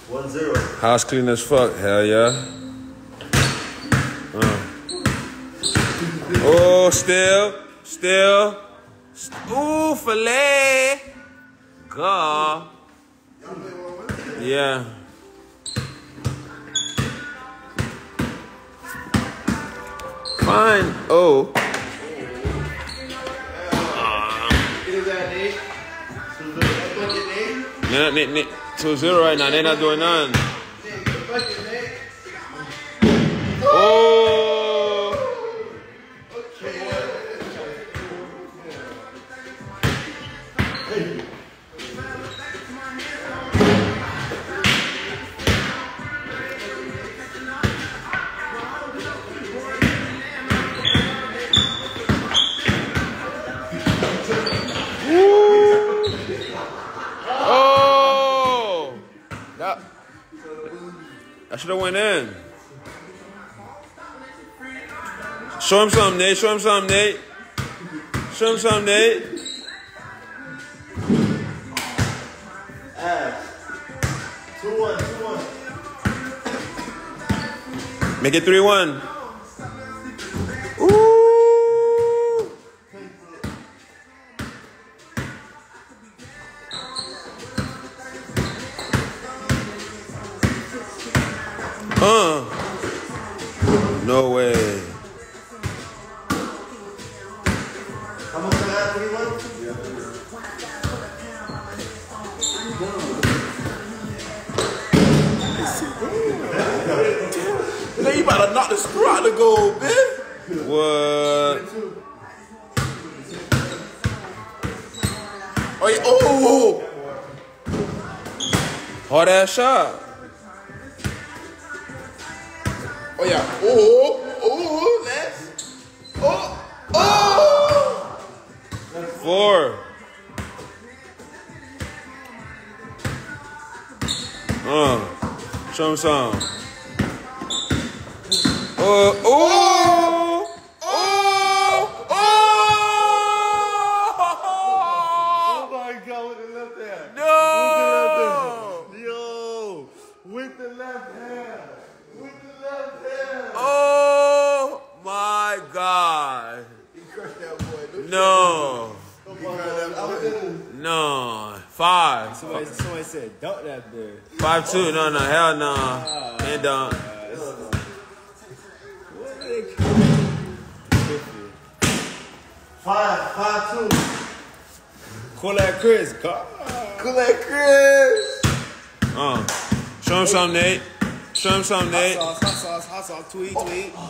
1-0. House clean as fuck. Hell yeah. Oh, still. Ooh, filet. God. Yeah. Fine. Oh. Nate. 2-0 right now. They're not doing nothing. Oh. I should have went in. Show him something, Nate. Show him something, Nate. Show him something, Nate. Ass. 2-1. Make it 3-1. Ooh. No way. How much did I have? 31? Then you about to knock the screw out the goal, bitch. What? Oh, yeah. Oh. Hard ass shot. Oh, yeah. Oh, let's. Oh. 4. Show him some. Oh my God, with the left hand. no! Yo, with the left hand. Oh my God! He crushed that boy. No. No. 5. Somebody said, dunk that bitch. 5-2. No. Hell no. Can't dunk. 5-2. Cool that Chris. Show him something, Nate. Show him something, Nate. Hot sauce. Tweet. You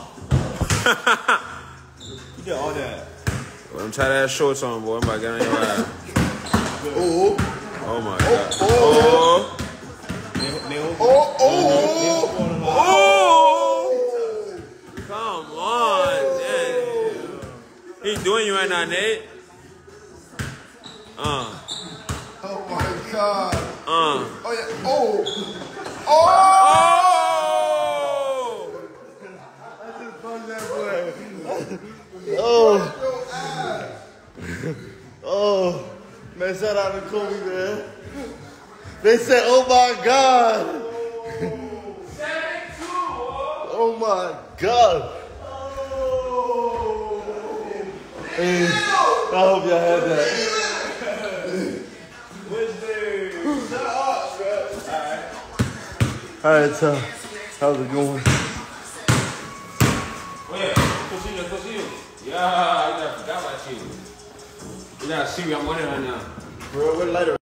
did all that. Well, I'm tired of that shorts on, boy. I'm about to get on your ass. Oh my God. Come on, man. He doing you right now, Nate. Oh my God. Oh yeah. I just bugged that boy. Man, shout out to Kobe, man. They said, oh my God. 7-2. Oh my God. Hey, I hope y'all had that. All right, so how's it going? Oye, Cosillo. Yeah, I forgot about you. You gotta see me, I'm winning right now. Bro, we're lighter.